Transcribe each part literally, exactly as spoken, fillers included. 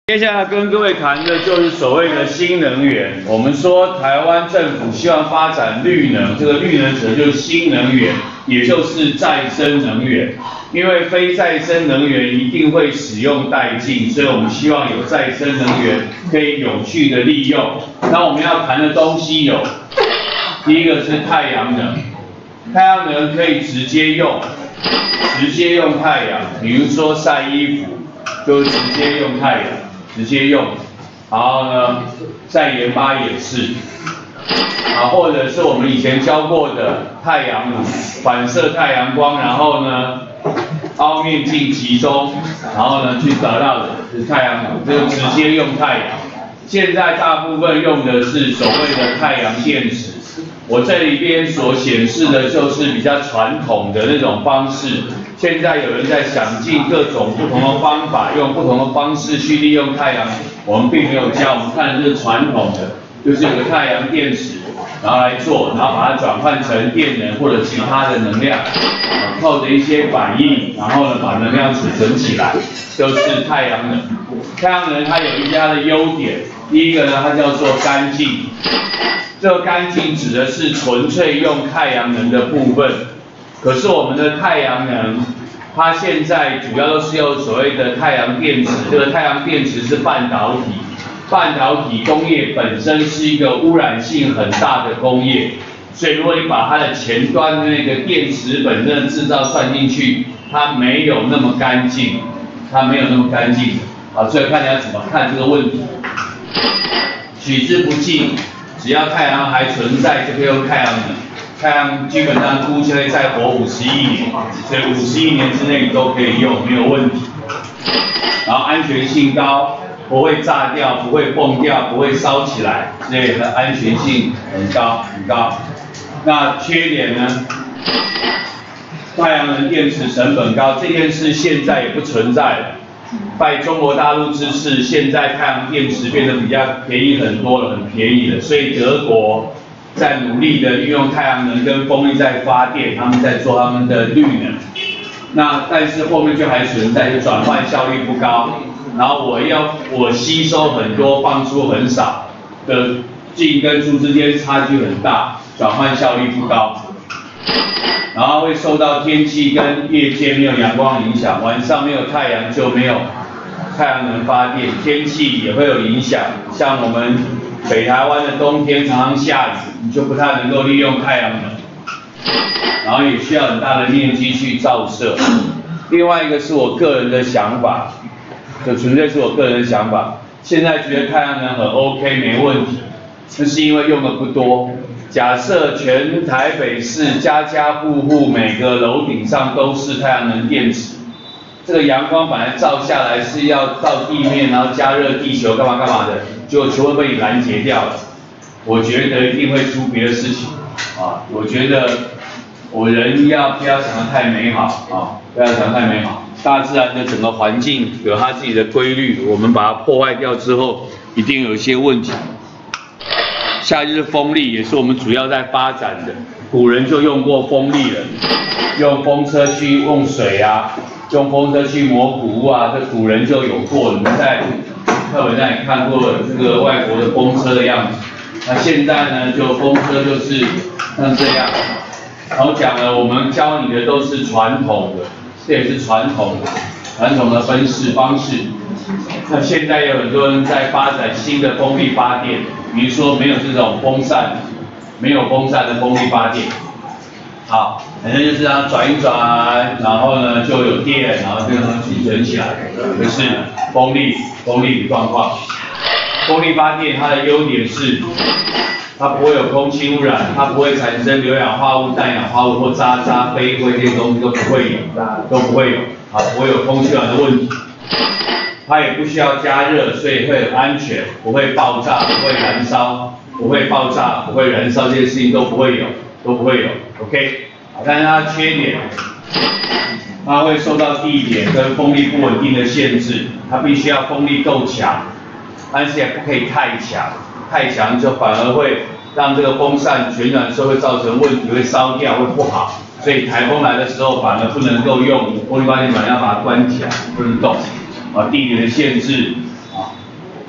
接下来跟各位谈的就是所谓的新能源。我们说台湾政府希望发展绿能，这个绿能指的就是新能源，也就是再生能源。因为非再生能源一定会使用殆尽，所以我们希望有再生能源可以有序的利用。那我们要谈的东西有，第一个是太阳能，太阳能可以直接用，直接用太阳，比如说晒衣服，就直接用太阳。 直接用，然后呢，晒盐巴也是，啊，或者是我们以前教过的太阳能，反射太阳光，然后呢，凹面镜集中，然后呢去得到的是太阳能，就直接用太阳。现在大部分用的是所谓的太阳电池，我这里边所显示的就是比较传统的那种方式。 现在有人在想尽各种不同的方法，用不同的方式去利用太阳。我们并没有教，我们看的是传统的，就是有个太阳电池，然后来做，然后把它转换成电能或者其他的能量，靠着一些反应，然后呢把能量储存起来，就是太阳能。太阳能它有一家的优点，第一个呢它叫做干净，这个干净指的是纯粹用太阳能的部分。 可是我们的太阳能，它现在主要都是用所谓的太阳电池。这个太阳电池是半导体，半导体工业本身是一个污染性很大的工业，所以如果你把它的前端的那个电池本身的制造算进去，它没有那么干净，它没有那么干净啊。所以看你要怎么看这个问题，取之不尽，只要太阳还存在，就可以用太阳能。 太阳基本上估计会再活五十亿年，所以五十亿年之内你都可以用，没有问题。然后安全性高，不会炸掉，不会蹦掉，不会烧起来，这类的安全性很高很高。那缺点呢？太阳能电池成本高，这件事现在也不存在了。拜中国大陆之赐，现在太阳电池变得比较便宜很多了，很便宜了，所以德国。 在努力的运用太阳能跟风力在发电，他们在做他们的绿能。那但是后面就还存在，就转换效率不高。然后我要我吸收很多，放出很少的进跟出之间差距很大，转换效率不高。然后会受到天气跟夜间没有阳光影响，晚上没有太阳就没有太阳能发电，天气也会有影响，像我们。 北台湾的冬天常常下雨，你就不太能够利用太阳能，然后也需要很大的面积去照射。另外一个是我个人的想法，这纯粹是我个人的想法。现在觉得太阳能很 OK 没问题，那是因为用的不多。假设全台北市家家户户每个楼顶上都是太阳能电池。 这个阳光本来照下来是要到地面，然后加热地球干嘛干嘛的，结果全部被你拦截掉了。我觉得一定会出别的事情啊！我觉得我人要不要想得太美好啊，不要想得太美好。大自然的整个环境有它自己的规律，我们把它破坏掉之后，一定有一些问题。下一就是风力，也是我们主要在发展的。古人就用过风力了，用风车去用水啊。 用风车去磨谷物啊，这古人就有过，你们在课本上也看过这个外国的风车的样子。那现在呢，就风车就是像这样。然后讲了，我们教你的都是传统的，这也是传统的传统的分式方式。那现在有很多人在发展新的风力发电，比如说没有这种风扇，没有风扇的风力发电。 好，反正就是这样转一转，然后呢就有电，然后这个东西储存起来，这是风力风力的状况。风力发电它的优点是，它不会有空气污染，它不会产生硫氧化物、氮氧化物或渣渣、飞灰这些东西都不会有，都不会有，啊，不会有空气污染的问题。它也不需要加热，所以会很安全，不会爆炸，不会燃烧，不会爆炸，不会燃烧，这些事情都不会有。 都不会有 ，OK， 好，但是它的缺点，它会受到地点跟风力不稳定的限制，它必须要风力够强，但是也不可以太强，太强就反而会让这个风扇旋转的时候会造成问题，会烧掉，会不好，所以台风来的时候反而不能够用风力发电板，要把它关起来，不能动，啊，地点的限制，啊，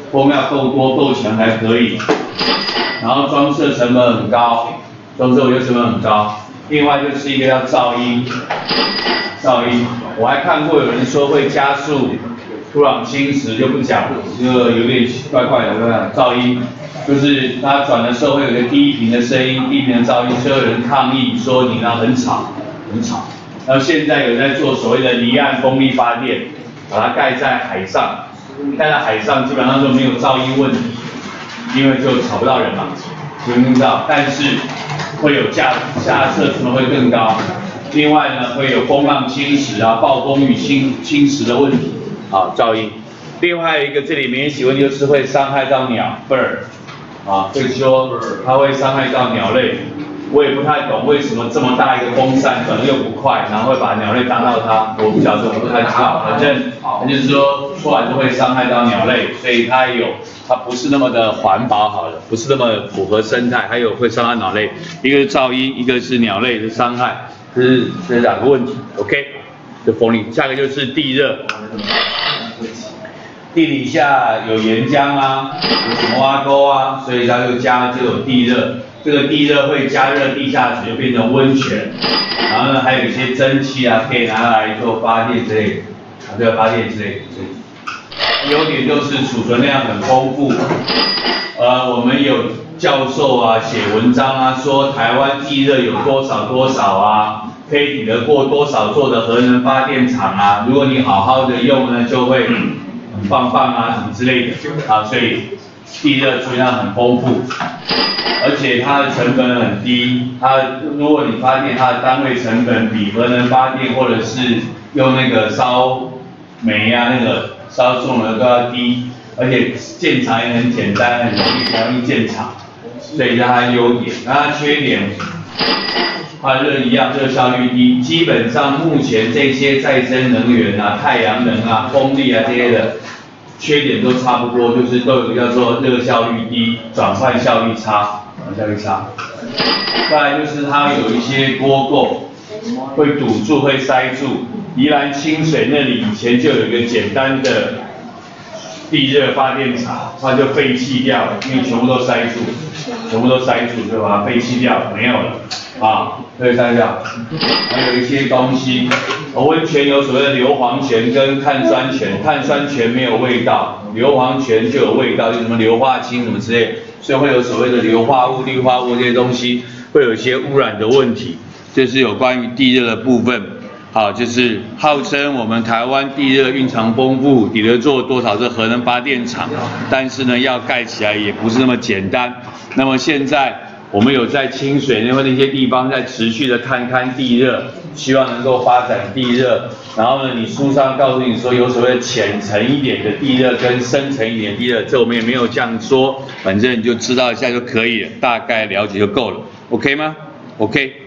风要够多够强才可以。然后装设成本很高，装设维修成本很高。另外就是一个叫噪音，噪音，我还看过有人说会加速土壤侵蚀，就不讲了，这个有点怪怪的，对吧？噪音就是它转的时候会有一个低频的声音，低频的噪音，所以有人抗议说你那很吵，很吵。然后现在有在做所谓的离岸风力发电，把它盖在海上，盖在海上基本上就没有噪音问题。因为就吵不到人嘛，听不到，但是会有架架设成本会更高。另外呢，会有风浪侵蚀啊、暴风雨侵侵蚀的问题，啊，噪音。另外还有一个这里免洗问题就是会伤害到鸟 bird， 啊，会说它会伤害到鸟类。我也不太懂为什么这么大一个风扇转得又不快，然后会把鸟类打到它，我不晓得，我不太知道。反正它就是说出来就会伤害到鸟类，所以它有它不是那么的环保好了，不是那么符合生态，还有会伤害鸟类，一个是噪音，一个是鸟类的伤害，这是这两个问题。OK， 这风力，下一个就是地热。地底下有岩浆啊，有什么挖沟啊，所以它就加就有地热。这个地热会加热地下水，就变成温泉。然后呢，还有一些蒸汽啊，可以拿来做发电之类的，啊，对，发电之类的。优点就是储存量很丰富。呃，我们有教授啊写文章啊，说台湾地热有多少多少啊，可以抵得过多少座的核能发电厂啊。如果你好好的用呢，就会很棒棒啊，什么之类的啊，所以地热储存量很丰富。而且它的成本很低，它如果你发电，它的单位成本比核能发电或者是用那个烧煤啊那个烧重的都要低，而且建厂也很简单，很容易，很容易建厂，所以是它的优点。那它缺点，它热一样，热效率低，基本上目前这些再生能源啊，太阳能啊、风力啊这些的。缺点都差不多，就是都有个叫做热效率低、转换效率差、转换效率差。再来就是它有一些锅垢会堵住、会塞住。宜兰清水那里以前就有一个简单的地热发电厂，它就废弃掉了，因为全部都塞住，全部都塞住，就把它废弃掉，没有了啊，对，塞掉。还有一些东西。温泉有所谓的硫磺泉跟碳酸泉，碳酸泉没有味道，硫磺泉就有味道，就什么硫化氢什么之类，所以会有所谓的硫化物、氯化物这些东西，会有一些污染的问题。这是有关于地热的部分。好，就是号称我们台湾地热蕴藏丰富，抵得做多少个核能发电厂，但是呢，要盖起来也不是那么简单。那么现在。我们有在清水那块那些地方在持续的探勘地热，希望能够发展地热。然后呢，你书上告诉你说有所谓的浅层一点的地热跟深层一点的地热，这我们也没有这样说，反正你就知道一下就可以了，大概了解就够了 ，OK 吗 ？OK。